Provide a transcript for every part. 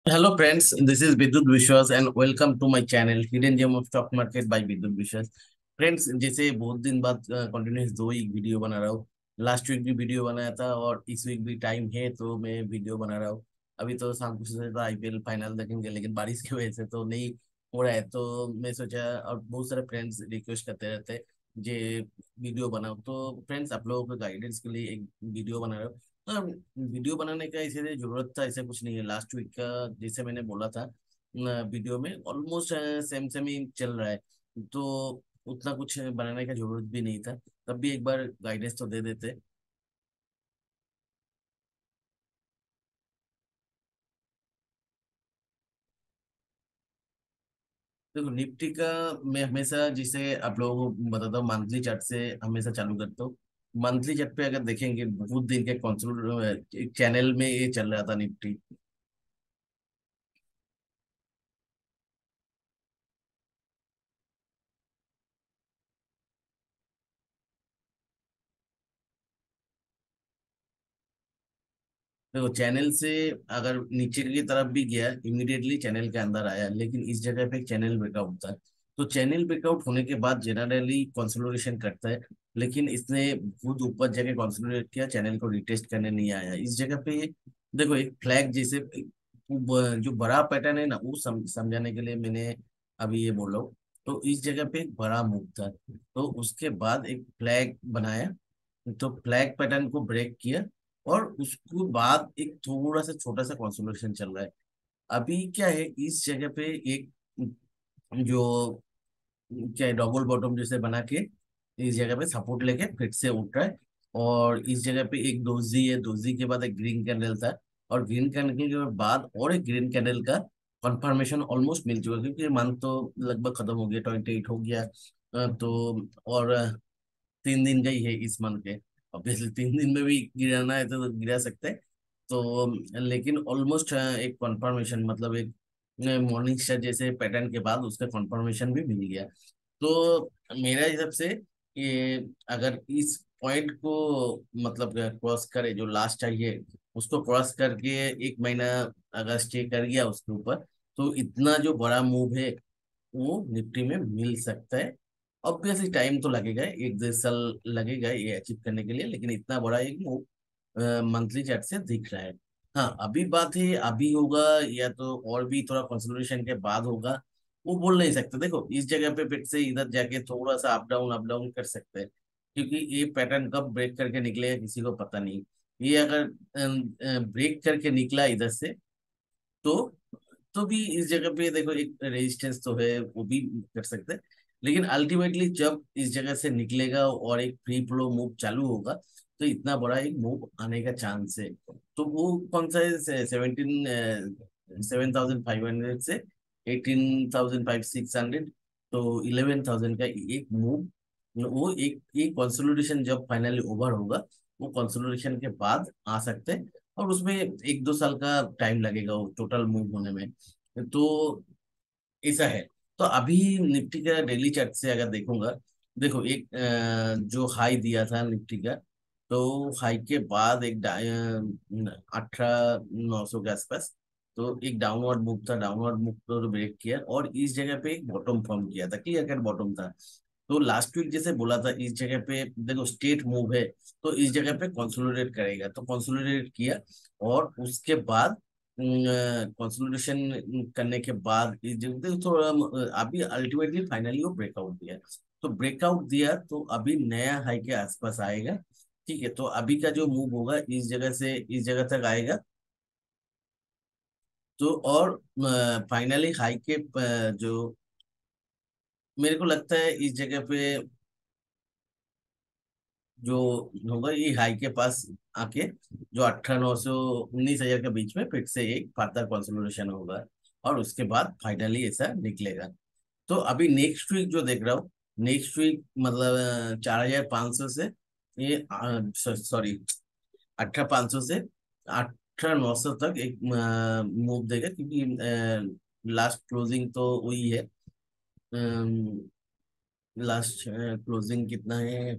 Hello friends, this is Vidyut Vishwas and welcome to my channel Hidden Gem of Stock Market by Vidyut Vishwas। Friends, जैसे बहुत दिन बाद continuous दो ही video बना रहा हूँ। लास्ट वीक भी वीडियो बनाया था और इस वीक भी टाइम है तो मैं वीडियो बना रहा हूँ। अभी तो शाम को सोचा था आईपीएल फाइनल देखेंगे, लेकिन बारिश की वजह से तो नहीं हो रहा है। तो मैं सोचा, और बहुत सारे फ्रेंड्स रिक्वेस्ट करते रहते हैं जे वीडियो बनाओ, तो फ्रेंड्स आप लोगों को गाइडेंस के लिए एक वीडियो बना रहा हूँ। हाँ, वीडियो बनाने का इसीलिए जरूरत था, ऐसा कुछ नहीं है। लास्ट वीक का जैसे मैंने बोला था वीडियो में ऑलमोस्ट सेम सेम ही चल रहा है, तो उतना कुछ बनाने का जरूरत भी नहीं था। तब भी एक बार गाइडेंस तो दे देते। देखो निफ्टी का मैं हमेशा, जिसे आप लोगों को बताता हूँ, मंथली चार्ट से हमेशा चालू करता हूँ। मंथली चार्ट पे अगर देखेंगे, बहुत दिन के कॉन्सोलिडेट चैनल में ये चल रहा था निफ्टी। देखो चैनल से अगर नीचे की तरफ भी गया, इमीडिएटली चैनल के अंदर आया, लेकिन इस जगह पे चैनल ब्रेकआउट था। तो चैनल ब्रेकआउट होने के बाद जनरली कंसोलिडेशन करता है, लेकिन इसने खुद ऊपर जगह कंसोलिडेट किया, चैनल को रिटेस्ट करने नहीं आया इस जगह पे। देखो एक फ्लैग जैसे जो बड़ा पैटर्न है ना, वो समझाने के लिए मैंने अभी ये बोल रहा हूँ। तो इस जगह पे एक बड़ा मूव था, तो उसके बाद एक फ्लैग बनाया, तो फ्लैग पैटर्न को ब्रेक किया, और उसके बाद एक थोड़ा सा छोटा सा कंसोलिडेशन चल रहा है। अभी क्या है, इस जगह पे एक जो क्या है, डबल बॉटम जैसे बना के इस जगह पे सपोर्ट लेके फिर से उठ रहा है। और इस जगह पे एक दोजी है, दोजी के बाद एक ग्रीन कैंडल था, और ग्रीन कैंडल के बाद और एक ग्रीन कैंडल का कंफर्मेशन ऑलमोस्ट मिल चुका है, क्योंकि मंथ तो लगभग खत्म हो गया, 28 हो गया। तो और 3 दिन का ही है इस मंथ के। ऑब्वियसली 3 दिन में भी गिराना है तो गिरा सकते हैं। तो लेकिन ऑलमोस्ट एक कंफर्मेशन, मतलब एक मॉर्निंग स्टार जैसे पैटर्न के बाद उसका कंफर्मेशन भी मिल गया। तो मेरा हिसाब से ये अगर इस पॉइंट को मतलब क्रॉस करे, जो लास्ट चाहिए उसको क्रॉस करके एक महीना अगर स्टे कर गया उसके ऊपर, तो इतना जो बड़ा मूव है वो निफ्टी में मिल सकता है। ऑब्वियसली टाइम तो लगेगा, 1 डेढ़ साल लगेगा ये अचीव करने के लिए, लेकिन इतना बड़ा एक मूव मंथली चार्ट से दिख रहा है। हाँ, अभी बात है अभी होगा या तो और भी थोड़ा कंसोलिडेशन के बाद होगा, वो बोल नहीं सकते। देखो इस जगह पे फिर से इधर जाके थोड़ा सा अप डाउन कर सकते हैं, क्योंकि ये पैटर्न कब ब्रेक करके निकलेगा किसी को पता नहीं। ये अगर ब्रेक करके निकला इधर से, तो भी इस जगह पे देखो एक रेजिस्टेंस तो है, वो भी कर सकते हैं। लेकिन अल्टीमेटली जब इस जगह से निकलेगा और एक फ्री फ्लो मूव चालू होगा, तो इतना बड़ा एक मूव आने का चांस है। तो वो कौन सा है, 7,500 से 18,600, तो 11,000 का एक मूव। वो एक कंसोलिडेशन जब फाइनली ओवर होगा, वो कंसोलिडेशन के बाद आ सकते हैं, और उसमें 1 2 साल का टाइम लगेगा वो टोटल मूव होने में। तो ऐसा है। तो अभी निफ्टी का डेली चार्ट से अगर देखूंगा, देखो एक जो हाई दिया था निफ्टी का, तो हाई के बाद एक 18,900 के आसपास, तो एक डाउनवर्ड मूव था, डाउनवर्ड मूव तो ब्रेक किया, और इस जगह पे एक बॉटम फॉर्म किया था, क्लियर कट बॉटम था। तो लास्ट वीक जैसे बोला था, इस जगह पे देखो स्टेट मूव है, तो इस जगह पे कंसोलिडेट करेगा, तो कंसोलिडेट किया। और उसके बाद कंसोलिडेशन करने के बाद देखो थोड़ा अभी अल्टीमेटली फाइनली वो ब्रेकआउट दिया। तो ब्रेकआउट दिया तो अभी नया हाई के आसपास आएगा। ठीक है, तो अभी का जो मूव होगा इस जगह से इस जगह तक आएगा। तो और फाइनली हाई के जो मेरे को लगता है इस जगह पे जो होगा, ये हाई के पास आके जो 18,900 19,000 के बीच में फिर से एक फर्दर कंसोलिडेशन होगा, और उसके बाद फाइनली ऐसा निकलेगा। तो अभी नेक्स्ट वीक जो देख रहा हूँ, नेक्स्ट वीक मतलब 4,500 से ये सॉरी 18,500 से 18,900 तक एक मूव देगा, क्योंकि लास्ट क्लोजिंग तो वही है। लास्ट क्लोजिंग कितना है,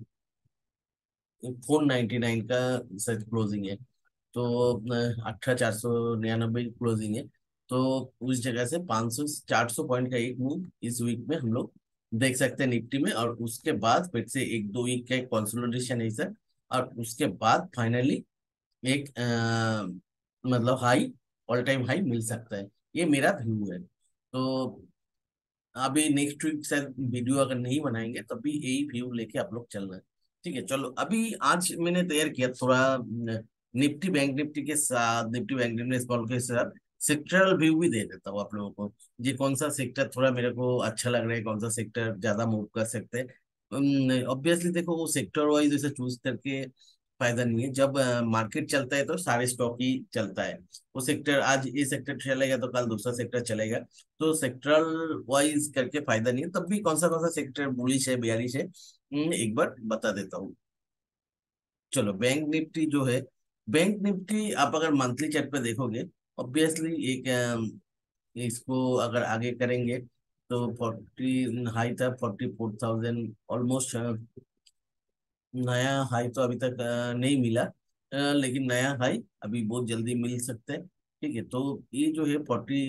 499 का सच क्लोजिंग है। तो 18,499 क्लोजिंग है। तो उस जगह से 500 400 पॉइंट का एक मूव इस वीक में हम लोग देख सकते हैं निफ्टी में, और उसके बाद फिर से एक दो वीक का कंसोलिडेशन है सर, और उसके बाद फाइनली एक मतलब हाई, ऑल टाइम हाई मिल सकता है। ये मेरा व्यू है। तो अभी नेक्स्ट वीक सर वीडियो अगर नहीं बनाएंगे तब भी यही व्यू लेके आप लोग चलना है। ठीक है, चलो अभी आज मैंने तैयार किया थोड़ा निफ्टी बैंक निफ्टी के साथ, निफ्टी बैंक निफ्टी स्मॉल के साथ सेक्टरल व्यू भी दे देता हूँ आप लोगों को। ये कौन सा सेक्टर थोड़ा मेरे को अच्छा लग रहा है, कौन सा सेक्टर ज्यादा मूव कर सकते हैं। ऑब्वियसली देखो वो सेक्टर वाइज जैसे चूज करके फायदा नहीं है। जब मार्केट चलता है तो सारे स्टॉक ही चलता है। वो सेक्टर आज ये सेक्टर चलेगा तो कल दूसरा सेक्टर चलेगा। तो सेक्टरल वाइज करके फायदा नहीं है। तब भी कौन सा सेक्टर बुलिश है बेयरिश है, एक बार बता देता हूँ। चलो बैंक निफ्टी जो है, बैंक निफ्टी आप अगर मंथली चार्ट पे देखोगे, ऑब्वियसली एक इसको अगर आगे करेंगे तो 40 हाई था, 44,000 ऑलमोस्ट। नया हाई तो अभी तक नहीं मिला, लेकिन नया हाई अभी बहुत जल्दी मिल सकता है। ठीक है, तो ये जो है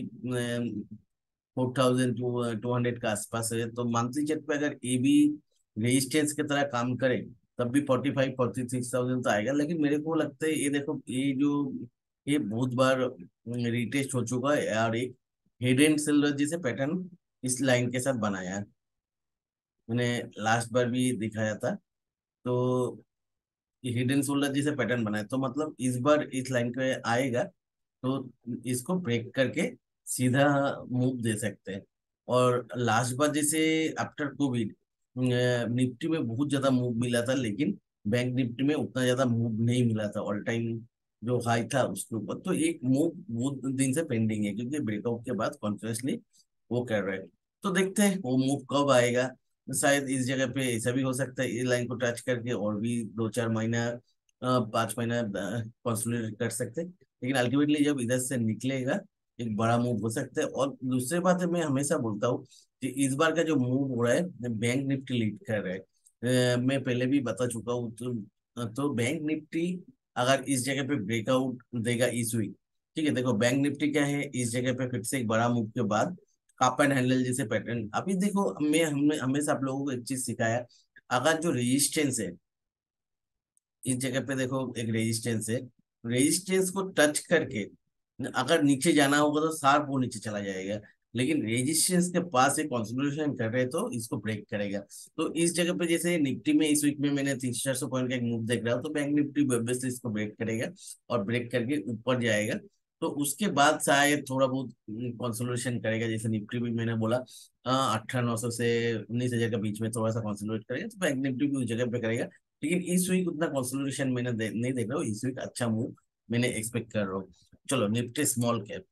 4,200 के आसपास है। तो मंथली चार्ट पे अगर ये भी रेजिस्टेंस की तरह काम करे तब भी 45 46,000 तो आएगा। लेकिन मेरे को लगता है ये देखो ये जो ये बहुत बार रिटेस्ट हो चुका है, और एक हेड एंड शोल्डर जैसे पैटर्न इस लाइन के साथ बनाया है। मैंने लास्ट बार भी दिखाया था। तो हिडन शोल्डर जैसे पैटर्न बनाए तो मतलब इस बार इस लाइन पे आएगा तो इसको ब्रेक करके सीधा मूव दे सकते हैं। और लास्ट बार जैसे आफ्टर कोविड निफ्टी में बहुत ज्यादा मूव मिला था, लेकिन बैंक निफ्टी में उतना ज्यादा मूव नहीं मिला था। ऑल टाइम जो हाई था उसके ऊपर तो एक मूव बहुत दिन से पेंडिंग है, क्योंकि ब्रेकआउट के बाद कॉन्टिन्यूसली वो कर रहे हैं। तो देखते हैं वो मूव कब आएगा। शायद इस जगह पे ऐसा भी हो सकता है, इस लाइन को टच करके और भी 2 4 महीना 5 महीना कंसोलिडेट कर सकते हैं। लेकिन अल्टीमेटली जब इधर से निकलेगा एक बड़ा मूव हो सकता है। और दूसरी बात है, मैं हमेशा बोलता हूँ कि इस बार का जो मूव हो रहा है बैंक निफ्टी लीड कर रहा है। मैं पहले भी बता चुका हूँ। तो बैंक निफ्टी अगर इस जगह पे ब्रेकआउट देगा इस वीक, ठीक है, देखो बैंक निफ्टी क्या है, इस जगह पे फिर से एक बड़ा मूव के बाद कप एंड हैंडल जैसे पैटर्न। अभी देखो मैं हमने हमेशा आप लोगों को एक चीज सिखाया, अगर जो रेजिस्टेंस है इस जगह पे देखो एक रेजिस्टेंस है, रेजिस्टेंस को टच करके अगर नीचे जाना होगा तो शार्प वो नीचे चला जाएगा। लेकिन रेजिस्टेंस के पास एक कंसोलिडेशन कर रहे हैं तो इसको ब्रेक करेगा। तो इस जगह पे जैसे निफ्टी में इस वीक में मैंने 300 400 पॉइंट का एक मूव देख रहा हूँ, तो बैंक निफ्टी ऑब्वियसली इसको ब्रेक करेगा और ब्रेक करके ऊपर जाएगा। तो उसके बाद शायद थोड़ा बहुत कंसोलिडेशन करेगा, जैसे निफ्टी भी मैंने बोला 18,900 से 19,000 के बीच में थोड़ा सा कंसोलिडेट करेगा, तो बैंक निफ्टी भी उस जगह पे करेगा। लेकिन इस वीक उतना कंसोलिडेशन मैंने नहीं देख रहा हूँ। इस वीक अच्छा मूव मैंने एक्सपेक्ट कर रहा हूँ। चलो Nifty small cap,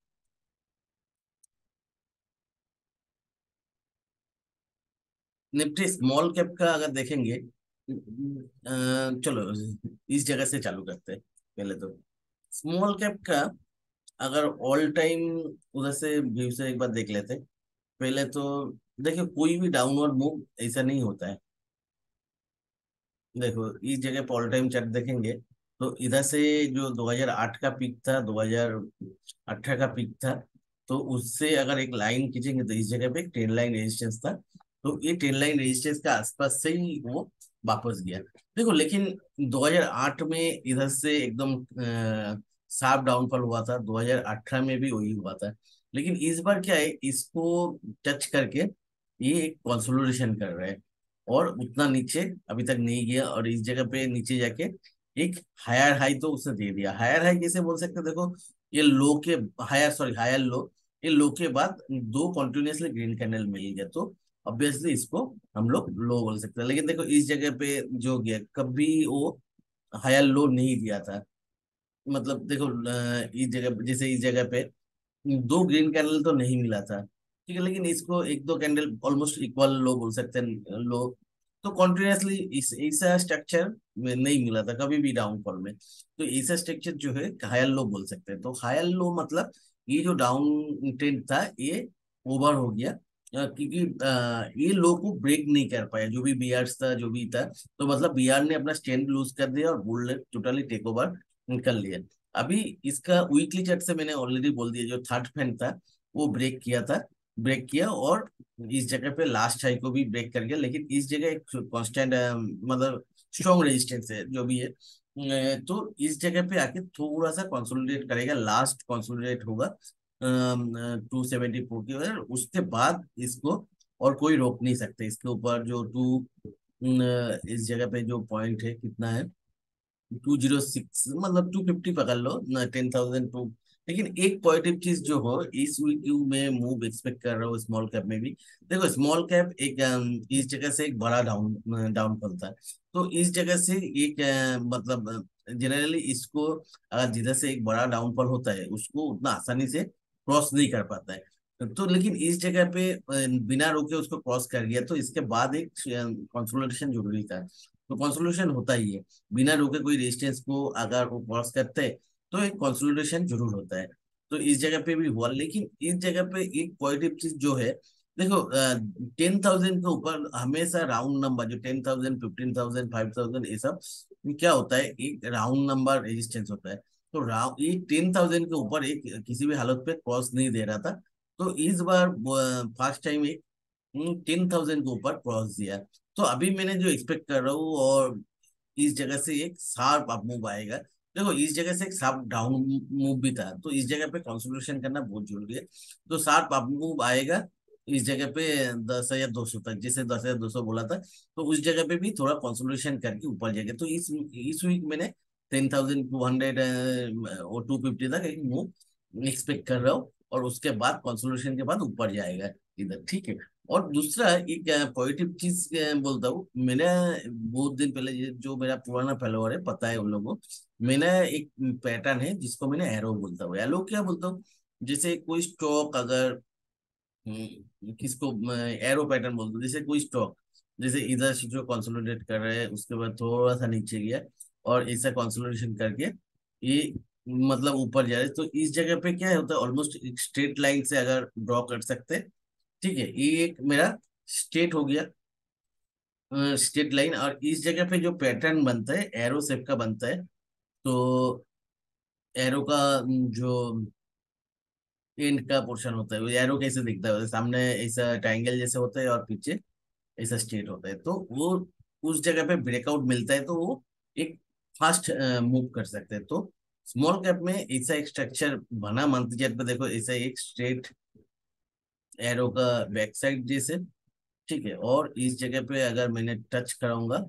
Nifty small cap का अगर देखेंगे चलो इस जगह से चालू करते हैं। पहले तो स्मॉल कैप का अगर ऑल टाइम उधर से व्यू से एक बार देख लेते हैं। पहले तो देखिए कोई भी डाउनवर्ड मूव ऐसा नहीं होता है। देखो इस जगह पर ऑल टाइम चार्ट देखेंगे तो इधर से जो 2008 का पीक था, 2018 का पीक था, तो उससे अगर एक लाइन खींचेंगे तो इस जगह पे एक ट्रेन लाइन रेजिस्टेंस था। तो ये ट्रेन लाइन रेजिस्टेंस के आसपास से ही वो वापस गया। देखो लेकिन 2008 में इधर से एकदम शार्प डाउनफॉल हुआ था, 2018 में भी वही हुआ था। लेकिन इस बार क्या है, इसको टच करके ये एक कंसोलिडेशन कर रहा है और उतना नीचे अभी तक नहीं गया। और इस जगह पे नीचे जाके एक हायर हाई तो उसने दे दिया। हायर हाई कैसे बोल सकते हैं, देखो ये लो के हायर सॉरी हायर लो, ये लो के बाद दो कंटिन्यूअसली ग्रीन कैंडल मिल गया, तो ऑब्वियसली इसको हम लोग लो बोल सकते हैं। लेकिन देखो इस जगह पे जो गया कभी वो हायर लो नहीं दिया था। मतलब देखो इस जगह जैसे इस जगह पे दो ग्रीन कैंडल तो नहीं मिला था, ठीक है, लेकिन इसको एक दो कैंडल ऑलमोस्ट इक्वल लो बोल सकते हैं लो। तो कॉन्टिन्यूसली इस ऐसा स्ट्रक्चर में नहीं मिला था कभी भी डाउनफॉल में। तो ऐसा स्ट्रक्चर जो है हायर लो बोल सकते हैं। तो हायर लो मतलब ये जो डाउन ट्रेंड था ये ओवर हो गया, क्योंकि ये लो को ब्रेक नहीं कर पाया जो भी बियर्स था जो भी था। तो मतलब बियर ने अपना स्टैंड लूज कर दिया और बुल ने टोटली टेक ओवर कर लिया। अभी इसका वीकली चार्ट से मैंने ऑलरेडी बोल दिया, जो थर्ड फैन था वो ब्रेक किया था, ब्रेक किया, और इस जगह पे लास्ट हाई को भी ब्रेक कर गया, लेकिन इस जगह एक कांस्टेंट मतलब स्ट्रॉन्ग रेजिस्टेंस है जो भी है। तो इस जगह पे आके थोड़ा सा कंसोलिडेट करेगा, लास्ट कंसोलिडेट होगा 274 की वजह, उसके बाद इसको और कोई रोक नहीं सकते इसके ऊपर। जो इस जगह पे जो पॉइंट है कितना है, 206, मतलब 250 पकड़ लो ना, 10,002। लेकिन एक पॉजिटिव चीज जो हो, इस वीक में मूव एक्सपेक्ट कर रहा हूँ स्मॉल कैप में भी। देखो स्मॉल कैप एक इस जगह से एक बड़ा डाउनफॉल था, तो इस जगह से एक मतलब जनरली इसको अगर जिधर से एक बड़ा डाउनफॉल होता है उसको उतना आसानी से क्रॉस नहीं कर पाता है। तो लेकिन इस जगह पे बिना रोके उसको क्रॉस कर गया, तो इसके बाद एक कंसोलिडेशन जरूरी था। तो कंसोलिडेशन होता ही है, बिना रोके कोई रेजिस्टेंस को अगर वो क्रॉस करते हैं तो एक कंसोलिडेशन जरूर होता है। तो इस जगह पे भी हुआ, लेकिन इस जगह पे एक पॉजिटिव चीज जो है, देखो 10,000 के ऊपर हमेशा राउंड नंबर, जो 10,000, 15,000, 5,000, ये सब क्या होता है, एक राउंड नंबर रेजिस्टेंस होता है। तो राउंड ये 10,000 के ऊपर एक किसी भी हालत पे क्रॉस नहीं दे रहा था। तो इस बार फर्स्ट टाइम 10,000 के ऊपर क्रॉस दिया। तो अभी मैंने जो एक्सपेक्ट कर रहा हूँ, और इस जगह से एक शार्प अप मूव आएगा। देखो इस जगह से एक शार्प डाउन मूव भी था, तो इस जगह पे कंसोलिडेशन करना बहुत जरूरी है। तो शार्प अप मूव आएगा इस जगह पे 10,200 तक, जैसे 10,200 बोला था, तो उस जगह पे भी थोड़ा कंसोलिडेशन करके ऊपर जाएगा। तो इस वीक मैंने 10,200 और 250 तक एक मूव एक्सपेक्ट कर रहा हूँ, और उसके बाद कंसोलिडेशन के बाद ऊपर जाएगा इधर, ठीक है। और दूसरा एक पॉजिटिव चीज बोलता हूँ, मैंने बहुत दिन पहले जो मेरा पुराना फॉलोअर है पता है उन लोगों को, मैंने एक पैटर्न है जिसको मैंने एरो बोलता हूँ। एरो क्या बोलता हूँ, जैसे कोई स्टॉक अगर किसको एरो पैटर्न बोलते हूँ, जैसे कोई स्टॉक जैसे इधर से जो कंसोलिडेट कर रहे हैं उसके बाद थोड़ा सा नीचे गया, और ऐसा कंसोलिडेशन करके ये मतलब ऊपर जा रहे हैं। तो इस जगह पे क्या होता है, ऑलमोस्ट एक स्ट्रेट लाइन से अगर ड्रॉ कर सकते हैं, ठीक है, ये एक मेरा स्टेट हो गया, स्ट्रेट लाइन। और इस जगह पे जो पैटर्न बनता है एरो शेप का बनता है। तो एरो का जो एंड का पोर्शन होता है वो एरो कैसे दिखता है, सामने ऐसा ट्रायंगल जैसे होता है और पीछे ऐसा स्ट्रेट होता है। तो वो उस जगह पे ब्रेकआउट मिलता है, तो वो एक फास्ट मूव कर सकते हैं। तो स्मॉल कैप में ऐसा एक स्ट्रक्चर बना मंथली चार्ट पे, देखो ऐसा एक स्ट्रेट एरो का बैक साइड जैसे, ठीक है। और इस जगह पे अगर मैंने टच कराऊंगा,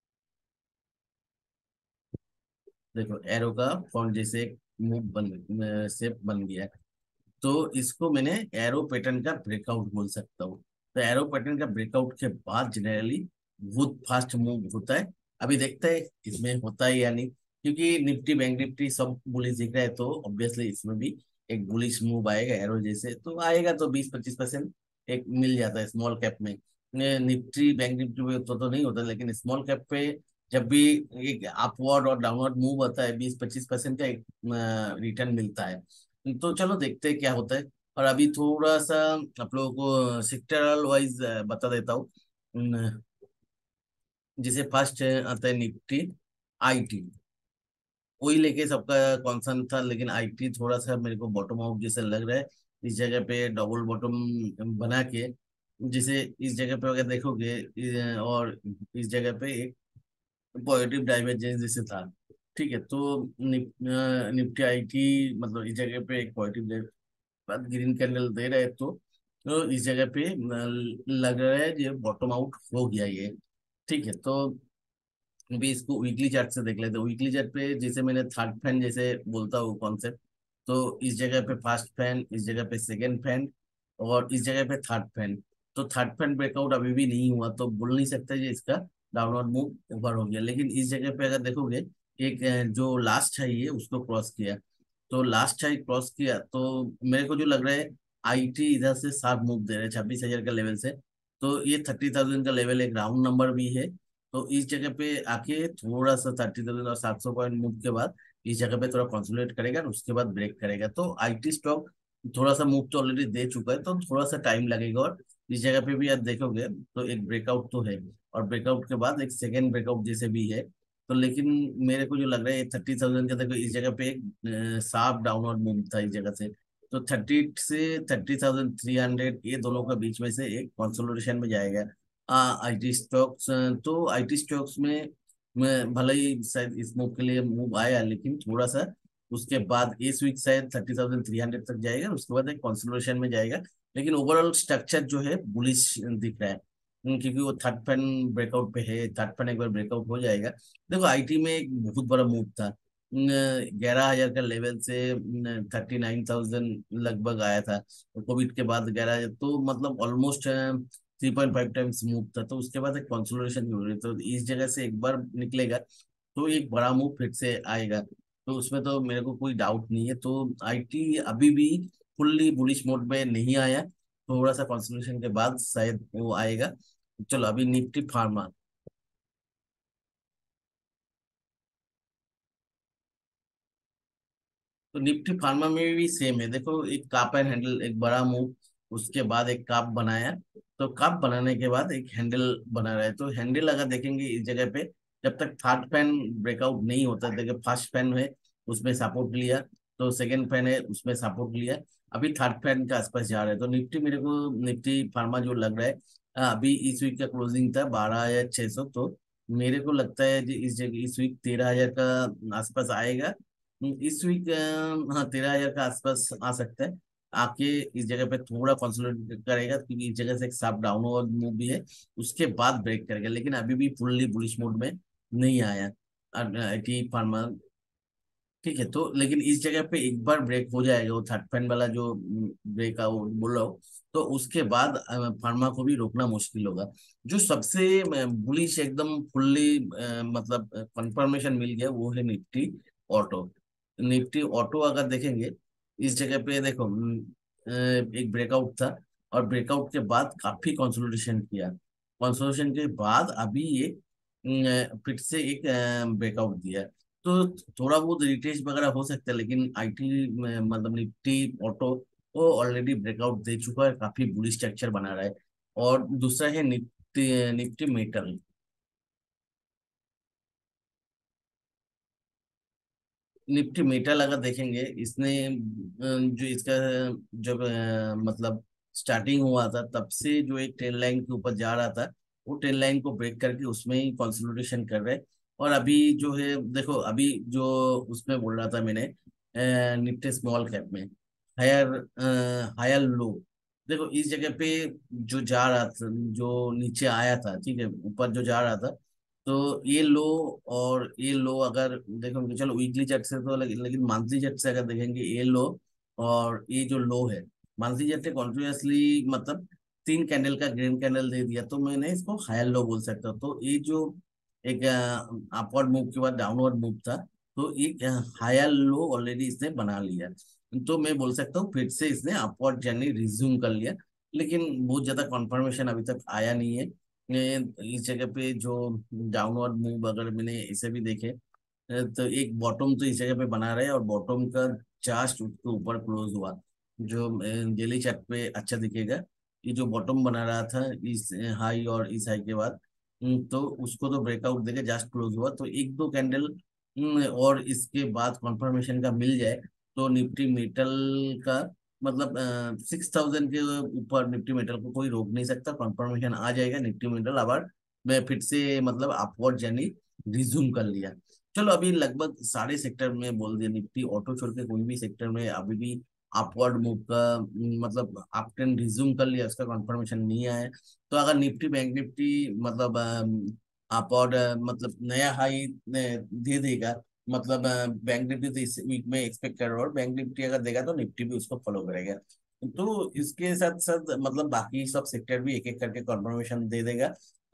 देखो एरो का फॉन्ट जैसे एक मूव बन शेप बन गया है। तो इसको मैंने एरो पैटर्न का ब्रेकआउट बोल सकता हूँ। तो एरो पैटर्न का ब्रेकआउट के बाद जनरली बहुत फास्ट मूव होता है। अभी देखते हैं इसमें होता है या नहीं, क्योंकि निफ्टी बैंक निफ्टी सब बुलिश दिख रहा है, तो ऑब्वियसली इसमें भी एक बुलिश मूव आएगा एरो जैसे, तो आएगा तो 20-25% एक मिल जाता है स्मॉल कैप में। निफ्टी बैंक निफ्टी में तो नहीं होता, लेकिन स्मॉल कैप पे जब भी एक अपवर्ड और डाउनवर्ड मूव होता है 20-25% का एक रिटर्न मिलता है। तो चलो देखते हैं क्या होता है। और अभी थोड़ा सा आप लोगों को सेक्टरल वाइज बता देता हूँ। जैसे फर्स्ट आता है निफ्टी आईटी, वही लेके सबका कॉन्सर्न था, लेकिन आईटी थोड़ा सा मेरे को बॉटम आउट जैसे लग रहा है। इस जगह पे डबल बॉटम बना के, जैसे इस जगह पे अगर देखोगे और इस जगह पे एक पॉजिटिव डाइवर्जेंस जैसे था, ठीक है। तो निफ्टी आईटी मतलब इस जगह पे एक पॉजिटिव बाद ग्रीन कैंडल दे रहे, तो इस जगह पे लग रहा है ये बॉटम आउट हो गया ये, ठीक है। तो अभी इसको वीकली चार्ट से देख लेते हैं। वीकली चार्ट पे जैसे मैंने थर्ड फैन जैसे बोलता हूँ कॉन्सेप्ट, तो इस जगह पे फर्स्ट फैन, इस जगह पे सेकेंड फैन, और इस जगह पे थर्ड फैन। तो थर्ड फैन ब्रेकआउट अभी भी नहीं हुआ, तो बोल नहीं सकते कि इसका डाउनवर्ड मूव ओवर हो गया। लेकिन इस जगह पे अगर देखोगे, एक जो लास्ट है ये उसको क्रॉस किया, तो लास्ट हाई क्रॉस किया, तो मेरे को जो लग रहा है आईटी इधर से शार्प मूव दे रहा है 26,000 का लेवल से। तो ये 30,000 का लेवल एक राउंड नंबर भी है। तो इस जगह पे आके थोड़ा सा 30,000 और 700 पॉइंट मूव के बाद इस जगह पे थोड़ा कंसोलिडेट करेगा और उसके बाद ब्रेक करेगा। तो आईटी स्टॉक थोड़ा सा मूव तो ऑलरेडी दे चुका है, तो थोड़ा सा टाइम लगेगा। और इस जगह पे भी आप देखोगे तो एक ब्रेकआउट तो है, और ब्रेकआउट के बाद एक सेकेंड ब्रेकआउट जैसे भी है, तो लेकिन मेरे को जो लग रहा है 30,000 का, देखो इस जगह पे एक शार्प डाउनवर्ड मूव था इस जगह से। तो 30 से 30,300 ये दोनों का बीच में से एक कंसोलिडेशन में जाएगा। आईटी स्टॉक्स, तो आईटी स्टॉक्स में भले ही शायद इस मूव के लिए मूव आया, लेकिन थोड़ा सा उसके बाद इस वीक शायद 30,300 तक जाएगा, उसके बाद एक कंसोलिडेशन में जाएगा। लेकिन ओवरऑल स्ट्रक्चर जो है बुलिश दिख रहा है। क्योंकि वो थर्ड पैन ब्रेकआउट पे है, थर्ड पैन एक बार ब्रेकआउट हो जाएगा। देखो आईटी में एक बहुत बड़ा मूव था, 11,000 का लेवल से 39,000 लगभग आया था। कोविड के बाद 11,000, तो मतलब ऑलमोस्ट 3.5 टाइम्स मूव था। तो उसके बाद एक कंसोलिडेशन जरूरी है, तो इस जगह से एक बार निकलेगा तो एक बड़ा मूव फिर से आएगा। तो उसमें तो मेरे को कोई डाउट नहीं है। तो आईटी अभी भी फुल्ली बुलिश मोड में नहीं आया, थोड़ा सा कंसोलिडेशन के बाद शायद वो आएगा। चलो अभी निफ्टी फार्मा। तो निफ्टी फार्मा में भी सेम है, देखो एक काप एंड हैंडल, एक बड़ा मूव, उसके बाद एक काप बनाया। तो काप बनाने के बाद एक हैंडल बना रहा है। तो हैंडल अगर देखेंगे इस जगह पे, जब तक थर्ड फैन ब्रेकआउट नहीं होता, देखिए फर्स्ट फैन है उसमें सपोर्ट लिया, तो सेकंड फैन है उसमें सपोर्ट लिया, अभी थर्ड फैन के आसपास जा रहा है। तो निफ्टी मेरे को निफ्टी फार्मा जो लग रहा है, अभी इस वीक का क्लोजिंग था 12,600, तो मेरे को लगता है कि इस जगह इस वीक 13,000 का आसपास आएगा। इस वीक हाँ 13,000 का आसपास आ सकता है। आके इस जगह पे थोड़ा कंसोलिडेट करेगा, क्योंकि इस जगह से एक शार्प डाउनवर्ड मूव भी है, उसके बाद ब्रेक करेगा, लेकिन अभी भी फुल्ली बुलिश मोड में नहीं आया आईटी फार्मा। ठीक है, तो लेकिन इस जगह पे एक बार ब्रेक हो जाएगा, वो थर्ड फैन वाला जो ब्रेक का वो बोल रहा हूँ, तो उसके बाद फार्मा को भी रोकना मुश्किल होगा। जो सबसे बुलिश एकदम फुल्ली मतलब कंफर्मेशन मिल गया वो है निफ्टी ऑटो। निफ्टी ऑटो अगर देखेंगे इस जगह पे, देखो एक ब्रेकआउट था, और ब्रेकआउट के बाद काफी कंसोलिडेशन किया। कंसोलिडेशन के बाद अभी ये फिर से एक ब्रेकआउट दिया। तो थोड़ा बहुत रिट्रेस वगैरह हो सकता है, लेकिन आईटी मतलब निफ्टी ऑटो वो ऑलरेडी ब्रेकआउट दे चुका है, काफी बुलिश स्ट्रक्चर बना रहा है। और दूसरा है Nifty Nifty metal. Nifty metal अगर देखेंगे, इसने जो इसका जब मतलब स्टार्टिंग हुआ था तब से जो एक ट्रेन लाइन के ऊपर जा रहा था, वो ट्रेन लाइन को ब्रेक करके उसमें ही कंसोलिडेशन कर रहे हैं। और अभी जो है देखो, अभी जो उसमें बोल रहा था मैंने, निफ्टी स्मॉल कैप में हायर हायर लो, देखो इस जगह पे जो जा रहा था, जो नीचे आया था, ठीक है, ऊपर जो जा रहा था, तो ये लो और ये लो अगर देखोगे, चलो वीकली चार्ट से तो लेकिन मंथली चार्ट से अगर देखेंगे, ये लो और ये जो लो है, मंथली चार्ट ने कॉन्टिन्यूसली मतलब 3 कैंडल का ग्रीन कैंडल दे दिया, तो मैंने इसको हायर लो बोल सकता हूँ। तो ये जो एक अपवर्ड मूव के बाद डाउनवर्ड मूव था, तो एक हायर लो ऑलरेडी इसने बना लिया। तो मैं बोल सकता हूँ फिर से इसने अपवर्ड जर्नी रिज्यूम कर लिया, लेकिन बहुत ज्यादा कंफर्मेशन अभी तक आया नहीं है। इस जगह पे जो डाउनवर्ड मूव अगर मैंने इसे भी देखे, तो एक बॉटम तो इस जगह पे बना रहे हैं, और बॉटम का जस्ट उसके ऊपर क्लोज हुआ, जो डेली चार्ट पे अच्छा दिखेगा। ये जो बॉटम बना रहा था इस हाई और इस हाई के बाद, तो उसको तो ब्रेकआउट देके जस्ट क्लोज हुआ, तो एक दो कैंडल और इसके बाद कंफर्मेशन का मिल जाए, तो निफ्टी मेटल का मतलब 6,000 के ऊपर निफ्टी मेटल को कोई रोक नहीं सकता, कंफर्मेशन आ जाएगा निफ्टी मेटल आवर मैं फिर से मतलब अपवर्ड जर्नी रिज्यूम कर लिया। चलो अभी लगभग सारे सेक्टर में बोल दिया, निफ्टी ऑटो छोड़ के कोई भी सेक्टर में अभी भी अपवर्ड मूव का मतलब अप ट्रेंड रिज्यूम कर लिया, उसका कंफर्मेशन नहीं आया। तो अगर निफ्टी बैंक निफ्टी मतलब अपवर्ड मतलब नया हाई दे देगा, मतलब बैंक निफ्टी तो इस वीक में एक्सपेक्ट कर रहा हूँ, और बैंक निफ्टी अगर देगा तो निफ्टी भी उसको फॉलो करेगा। तो इसके साथ साथ मतलब बाकी सब सेक्टर भी एक एक करके कंफर्मेशन दे देगा।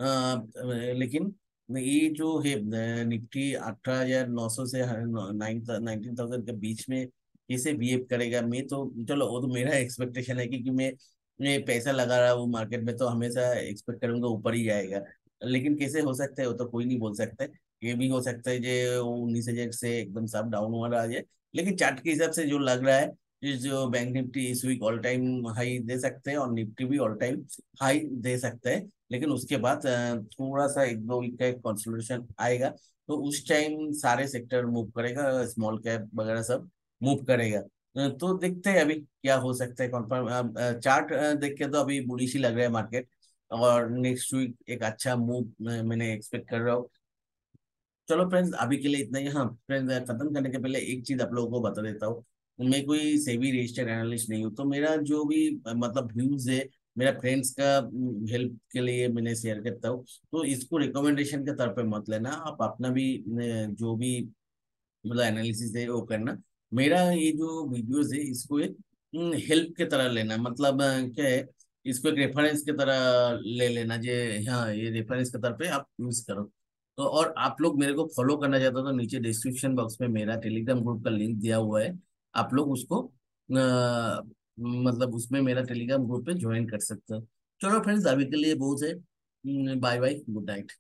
लेकिन ये जो है निफ्टी 18,900 से 19,000 के बीच में कैसे बिहेव करेगा, मैं तो चलो वो तो मेरा एक्सपेक्टेशन है, क्योंकि मैं पैसा लगा रहा हूँ मार्केट में, तो हमेशा एक्सपेक्ट करूंगा ऊपर ही जाएगा। लेकिन कैसे हो सकता है वो तो कोई नहीं बोल सकता है। ये भी हो सकता है जो 19,000 से एकदम साफ डाउन हुआ आ जाए, लेकिन चार्ट के हिसाब से जो लग रहा है इस जो बैंक निफ्टी इस वीक ऑल टाइम हाई दे सकते हैं और निफ्टी भी ऑल टाइम हाई दे सकते हैं, लेकिन उसके बाद थोड़ा सा 1-2 वीक का एक कंसोलिडेशन आएगा, तो उस टाइम सारे सेक्टर मूव करेगा, स्मॉल कैप वगैरह सब मूव करेगा। तो देखते हैं अभी क्या हो सकता है। कॉन्फर्म चार्ट देख के तो अभी बुलिश ही लग रहा है मार्केट, और नेक्स्ट वीक एक अच्छा मूव मैंने एक्सपेक्ट कर रहा हूँ। चलो फ्रेंड्स, अभी के लिए इतना ही। हाँ फ्रेंड्स, खत्म करने के पहले एक चीज आप लोगों को बता देता हूँ। मैं कोई सेबी रजिस्टर्ड एनालिस्ट नहीं हूँ, तो मेरा जो भी मतलब व्यूज है, मेरा फ्रेंड्स का हेल्प के लिए मैंने शेयर करता हूँ। तो इसको रिकमेंडेशन के तौर पे मत लेना, आप अपना भी जो भी मतलब एनालिसिस है वो करना। मेरा ये जो वीडियोस है इसको एक हेल्प के तरह लेना, मतलब क्या है, इसको एक रेफरेंस के तरह ले लेना, जे हाँ ये रेफरेंस के तरह पे आप यूज करो। तो और आप लोग मेरे को फॉलो करना चाहते हो तो नीचे डिस्क्रिप्शन बॉक्स में मेरा टेलीग्राम ग्रुप का लिंक दिया हुआ है, आप लोग उसको मतलब उसमें मेरा टेलीग्राम ग्रुप पे ज्वाइन कर सकते हो। चलो फ्रेंड्स, अभी के लिए बहुत है। Bye bye, good night.